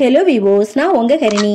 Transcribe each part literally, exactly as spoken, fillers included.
Hello விவோஸ், நான் உங்க ஹரிணி.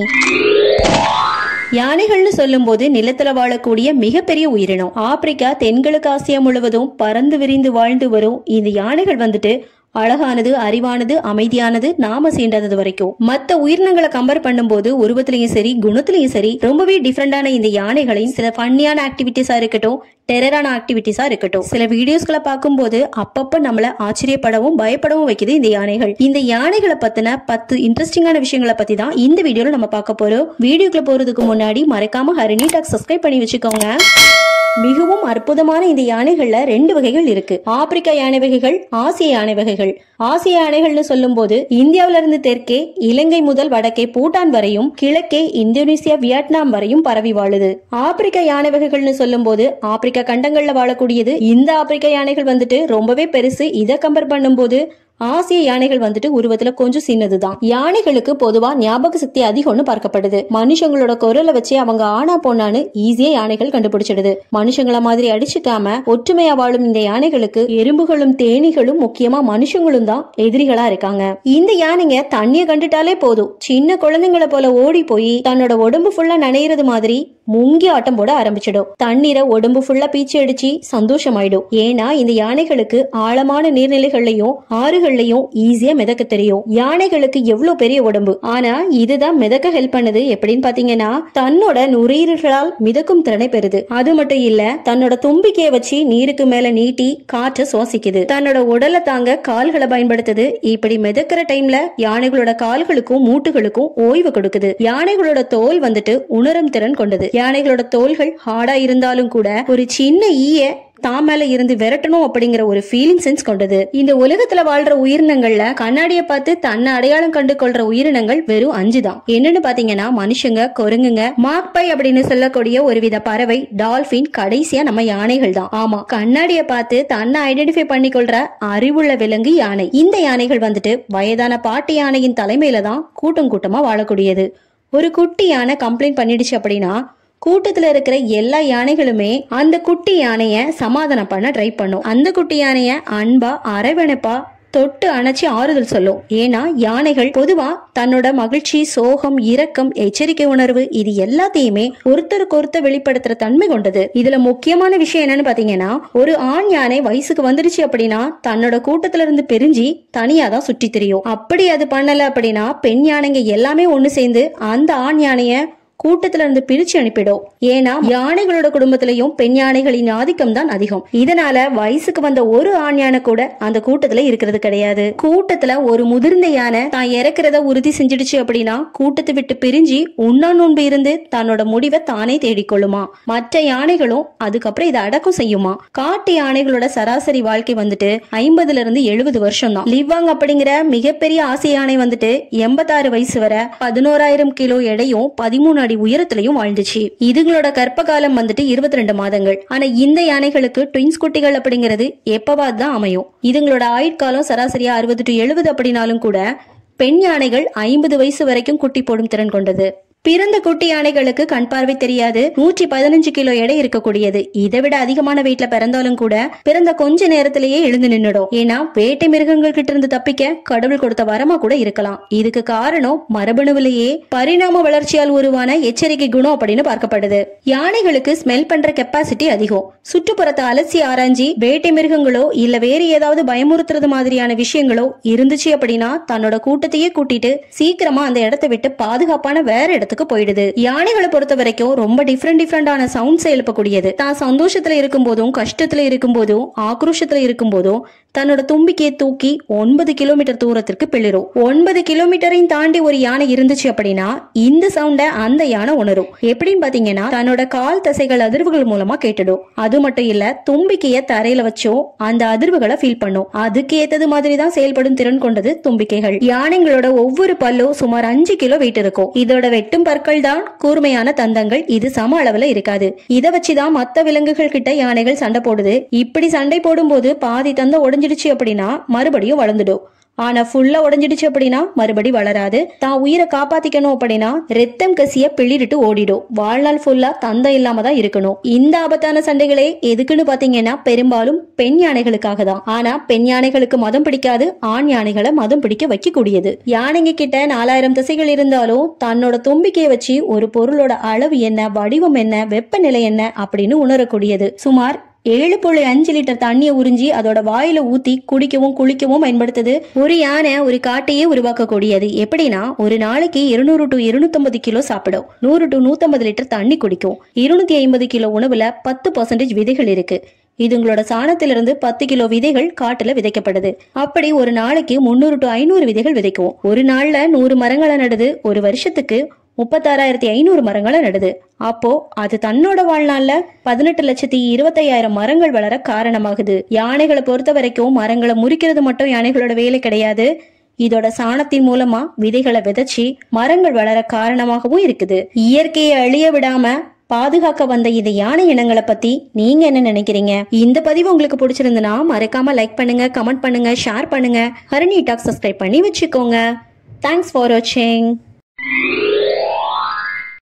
யானைகள்னு சொல்லும் போது நிலத்துல வாழக்கூடிய மிகப்பெரிய உயிரினம். ஆப்பிரிக்கா தென்கிழக்கு ஆசியா முழுவதும் பறந்து விரிந்து வாழ்ந்து வரும் இந்த யானைகள் வந்துட்டு அழகானது, அறிவானது, அமைதியானது, நாம சீண்டாதது வரைக்கும். மத்த உயிரினங்களை கம்பேர் பண்ணும்போது உருவத்திலையும் சரி, குணத்திலையும் சரி ரொம்பவே டிஃபரெண்டான இந்த யானைகளின் சில ஃபன்னியான ஆக்டிவிட்டிஸா இருக்கட்டும், டெரரான ஆக்டிவிட்டிஸா இருக்கட்டும், சில வீடியோஸ்களை பார்க்கும்போது அப்பப்ப நம்மள ஆச்சரியப்படவும் பயப்படவும் வைக்குது இந்த யானைகள். இந்த யானைகளை பத்தின பத்து இன்ட்ரெஸ்டிங்கான விஷயங்களை பத்தி தான் இந்த வீடியோல நம்ம பார்க்க போறோம். வீடியோக்குள்ள போறதுக்கு முன்னாடி மறக்காம ஹரிணி டாக் சப்ஸ்கிரைப் பண்ணி வச்சுக்கோங்க. மிகவும் அற்புதமான இந்த யானைகள்ல ரெண்டு வகைகள் இருக்கு. ஆப்பிரிக்கா யானை வகைகள், ஆசிய யானை வகைகள். ஆசிய யானைகள்னு சொல்லும் போது இந்தியாவில இருந்து தெற்கே இலங்கை முதல் வடக்கே பூட்டான் வரையும், கிழக்கே இந்தோனேசியா, வியட்நாம் வரையும் பரவி வாழுது. ஆப்பிரிக்கா யானை வகைகள்னு சொல்லும் போது ஆப்பிரிக்கா கண்டங்கள்ல வாழக்கூடியது. இந்த ஆப்பிரிக்கா யானைகள் வந்துட்டு ரொம்பவே பெருசு. இதை கம்பேர் பண்ணும் போது ஆசிய யானைகள் வந்துட்டு உருவத்துல கொஞ்சம் சின்னதுதான். யானைகளுக்கு பொதுவா ஞாபக சக்தி அதிகம்னு பார்க்கப்படுது. மனுஷங்களோட குரலை வச்சு அவங்க ஆனா போனான்னு ஈஸியா யானைகள் கண்டுபிடிச்சிடுது. மனுஷங்கள மாதிரி அடிச்சுக்காம ஒற்றுமையா வாழும் இந்த யானைகளுக்கு எறும்புகளும் தேனீகளும் முக்கியமா மனுஷங்களும் தான் எதிரிகளா இருக்காங்க. இந்த யானைங்க தண்ணிய கண்டுட்டாலே போதும் சின்ன குழந்தைங்களை போல ஓடி போய் தன்னோட உடம்பு ஃபுல்லா நனையிறது மாதிரி முங்கி ஆட்டம் போட ஆரம்பிச்சிடும். தண்ணீரை உடம்பு ஃபுல்லா பீச்சு அடிச்சு சந்தோஷமாயிடும். ஏன்னா இந்த யானைகளுக்கு ஆழமான நீர்நிலைகள்லயும் ஆறுகள்லயும் ஈஸியா மிதக்க தெரியும். யானைகளுக்கு எவ்வளவு பெரிய உடம்பு, ஆனா இதுதான் மிதக்க ஹெல்ப் பண்ணுது. எப்படின்னு பாத்தீங்கன்னா தன்னோட நுரையீரல்களால் மிதக்கும் திறனை பெறுது. அது மட்டும் இல்ல, தன்னோட தும்பிக்கையை வச்சு நீருக்கு மேல நீட்டி காற்றை சுவாசிக்குது. தன்னோட உடலை தாங்க கால்களை பயன்படுத்துது. இப்படி மிதக்கிற டைம்ல யானைகளோட கால்களுக்கும் மூட்டுகளுக்கும் ஓய்வு கொடுக்குது. யானைகளோட தோல் வந்துட்டு உணரும் திறன் கொண்டது. யானைகளோட தோள்கள் ஹார்டா இருந்தாலும் கூட ஒரு சின்ன ஈய தான் மேல இருந்து விரட்டணும் அப்படிங்கிற ஒரு ஃபீலிங் சென்ஸ் கொண்டது. இந்த உலகத்துல வாழ்ற உயிரினங்கள்ல கண்ணாடிய பார்த்து தன்னை அடையாளம் கண்டு கொள்ற உயிரினங்கள் வெறும் அஞ்சு தான். என்னன்னு பாத்தீங்கன்னா மனுஷங்க, குரங்குங்க, மாக்பை அப்படின்னு சொல்லக்கூடிய ஒரு வித பறவை, டால்பின், கடைசியா நம்ம யானைகள் தான். ஆமா, கண்ணாடிய பார்த்து தன்னை ஐடென்டிஃபை பண்ணி கொள்ற அறிவுள்ள விலங்கு யானை. இந்த யானைகள் வந்துட்டு வயதான பாட்டி யானையின் தலைமையில தான் கூட்டம் கூட்டமா வாழக்கூடியது. ஒரு குட்டி யானை கம்ப்ளைண்ட் பண்ணிடுச்சு அப்படின்னா கூட்டத்துல இருக்கிற எல்லா யானைகளுமே அந்த குட்டி யானைய சமாதானம் பண்ண ட்ரை பண்ணும். அந்த குட்டி யானைய அன்பா அரவணைப்பா தொட்டு அணைச்சி ஆறுதல் சொல்லும். ஏன்னா யானைகள் பொதுவா தன்னோட மகிழ்ச்சி, சோகம், இரக்கம், எச்சரிக்கை உணர்வு இது எல்லாத்தையுமே ஒருத்தருக்கு ஒருத்தர் வெளிப்படுத்துற தன்மை கொண்டது. இதுல முக்கியமான விஷயம் என்னன்னு பாத்தீங்கன்னா, ஒரு ஆண் யானை வயசுக்கு வந்துருச்சு அப்படின்னா தன்னோட கூட்டத்துல இருந்து பிரிஞ்சு தனியாதான் சுற்றி திரியும். அப்படி அது பண்ணல அப்படின்னா பெண் யானைங்க எல்லாமே ஒண்ணு சேர்ந்து அந்த ஆண் யானைய கூட்டத்துல இருந்து பிரிச்சு அனுப்பிடும். ஏன்னா யானைகளோட குடும்பத்திலையும் பெண் யானைகளின் ஆதிக்கம் தான் அதிகம். இதனால வயசுக்கு வந்த ஒரு ஆண் யானை கூட அந்த கூட்டத்துல இருக்கிறது கிடையாது. கூட்டத்துல ஒரு முதிர்ந்த யானை தான் இறக்குறத உறுதி செஞ்சிடுச்சு அப்படின்னா கூட்டத்தை விட்டு பிரிஞ்சு உண்ணா நோன்பு இருந்து தன்னோட முடிவை தானே தேடிக்கொள்ளுமா. மற்ற யானைகளும் அதுக்கப்புறம் இதை அடக்கம் செய்யுமா. காட்டு யானைகளோட சராசரி வாழ்க்கை வந்துட்டு ஐம்பதுல இருந்து எழுபது வருஷம் தான். லிவாங் அப்படிங்கிற மிகப்பெரிய ஆசிய யானை வந்துட்டு எண்பத்தாறு வயசு வரை பதினோராயிரம் கிலோ எடையும் பதிமூணு அடி உயரத்திலையும் வாழ்ந்துச்சு. இதுங்களோட கர்ப்ப காலம் வந்துட்டு இருபத்தி ரெண்டு மாதங்கள். ஆனா இந்த யானைகளுக்கு ட்வின்ஸ் குட்டிகள் அப்படிங்கிறது எப்பவாது தான் அமையும். இதுங்களோட ஆயுட்காலம் சராசரியா அறுபது டு எழுபது அப்படின்னாலும் கூட பெண் யானைகள் ஐம்பது வயசு வரைக்கும் குட்டி போடும் திறன் கொண்டது. பிறந்த குட்டி யானைகளுக்கு கண் பார்வை தெரியாது. நூற்றி பதினஞ்சு கிலோ எடை இருக்கக்கூடியது. இதை விட அதிகமான வீட்டுல பிறந்தாலும் கூட பிறந்த கொஞ்ச நேரத்திலேயே எழுந்து நின்னுடும். ஏன்னா வேட்டை மிருகங்கள் கிட்ட இருந்து தப்பிக்க கடவுள் கொடுத்த வரமா கூட இருக்கலாம். இதுக்கு காரணம் மரபணுவிலேயே பரிணாம வளர்ச்சியால் உருவான எச்சரிக்கை குணம் அப்படின்னு பார்க்கப்படுது. யானைகளுக்கு ஸ்மெல் பண்ற கெப்பாசிட்டி அதிகம். சுற்றுப்புறத்தை அலசி ஆராய்ஞ்சி வேட்டை மிருகங்களோ இல்ல வேற ஏதாவது பயமுறுத்துறது மாதிரியான விஷயங்களோ இருந்துச்சு அப்படின்னா தன்னோட கூட்டத்தையே கூட்டிட்டு சீக்கிரமா அந்த இடத்தை விட்டு பாதுகாப்பான வேற இடத்துக்கு போயிடுது. யானைகளை பொறுத்த வரைக்கும் ரொம்ப டிஃபரெண்ட் டிஃபரெண்டான சவுண்ட்ஸ் எழுப்பக்கூடியது. தான் சந்தோஷத்துல இருக்கும் போதும், கஷ்டத்துல இருக்கும் போதும், ஆக்ரோஷத்துல இருக்கும் போதும் தன்னோட தும்பிக்கையை தூக்கி ஒன்பது கிலோமீட்டர் தூரத்திற்கு பிளிரும். ஒன்பது கிலோமீட்டரையும் தாண்டி ஒரு யானை இருந்துச்சு அப்படின்னா இந்த சவுண்ட அந்த யானை உணரும். எப்படின்னு பாத்தீங்கன்னா தன்னோட கால் தசைகள் அதிர்வுகள் மூலமா கேட்டுடும். அது மட்டும் இல்ல, தும்பிக்கைய தரையில வச்சோ அந்த அதிர்வுகளை ஃபீல் பண்ணும். அதுக்கு ஏத்தது மாதிரி தான் செயல்படும் திறன் கொண்டது தும்பிக்கைகள். யானைகளோட ஒவ்வொரு பல்லும் சுமார் அஞ்சு கிலோ வெயிட் இருக்கும். இதோட வெட்டும் பற்கள் தான் கூர்மையான தந்தங்கள். இது சம அளவுல இருக்காது. இதை வச்சுதான் மத்த விலங்குகள் கிட்ட யானைகள் சண்டை போடுது. இப்படி சண்டை போடும் போது பாதி தந்தம் உடைஞ்சிடுச்சு அப்படின்னா மறுபடியும் வளர்ந்துடும். ஆனா ஃபுல்லா உடைஞ்சிடுச்சு அப்படின்னா மறுபடி வளராது. தான் உயிரை காப்பாத்திக்கணும் அப்படின்னா ரத்தம் கசிய பிளிரிட்டு ஓடிடும். வாழ்நாள் ஃபுல்லா தந்தை இல்லாம தான் இருக்கணும். இந்த ஆபத்தான சண்டைகளே எதுக்குன்னு பாத்தீங்கன்னா பெரும்பாலும் பெண் யானைகளுக்காக தான். ஆனா பெண் யானைகளுக்கு மதம் பிடிக்காது, ஆண் யானைகளை மதம் பிடிக்க வைக்கக்கூடியது. யானைங்க கிட்ட நாலாயிரம் திசைகள் இருந்தாலும் தன்னோட தும்பிக்கையை வச்சு ஒரு பொருளோட அளவு என்ன, வடிவம் என்ன, வெப்பநிலை என்ன அப்படின்னு உணரக்கூடியது. சுமார் ஏழு புள்ளி அஞ்சு லிட்டர் தண்ணியை உறிஞ்சி அதோட வாயில ஊத்தி குடிக்கவும் குளிக்கவும் பயன்படுத்துது. ஒரு யானை ஒரு காட்டையே உருவாக்கக்கூடியது. எப்படின்னா ஒரு நாளைக்கு இருநூறு டு இருநூத்தி ஐம்பது கிலோ சாப்பிடும், நூறு டு நூத்தி ஐம்பது லிட்டர் தண்ணி குடிக்கும். இருநூத்தி ஐம்பது கிலோ உணவுல பத்து பர்சன்டேஜ் விதைகள் இருக்கு. இதுங்களோட சாணத்திலிருந்து பத்து கிலோ விதைகள் காட்டுல விதைக்கப்படுது. அப்படி ஒரு நாளைக்கு முன்னூறு டு ஐநூறு விதைகள் விதைக்கும். ஒரு நாள்ல நூறு மரங்களை நடுது. ஒரு வருஷத்துக்கு முப்பத்தாறாயிரத்தி ஐநூறு மரங்களை நடுது. அப்போ அது தன்னோட வாழ்நாள்ல பதினெட்டு லட்சத்தி இருபத்தி ஐயாயிரம் மரங்கள் வளர காரணமாகுது. யானைகளை பொறுத்த வரைக்கும் மரங்களை முறிக்கிறது மட்டும் யானைகளோட வேலை கிடையாது. இதோட சாணத்தின் மூலமா விதைகளை விதைச்சி மரங்கள் வளர காரணமாகவும் இருக்குது. இயற்கையை அழிய விடாம பாதுகாக்க வந்த இந்த யானை இனங்களை பத்தி நீங்க என்ன நினைக்கிறீங்க? இந்த பதிவு உங்களுக்கு பிடிச்சிருந்துன்னா மறக்காம லைக் பண்ணுங்க, கமெண்ட் பண்ணுங்க, ஷேர் பண்ணுங்க. ஹரிணி டாக் சப்ஸ்கிரைப் பண்ணி வச்சுக்கோங்க. தேங்க்ஸ் ஃபார் வாட்சிங்.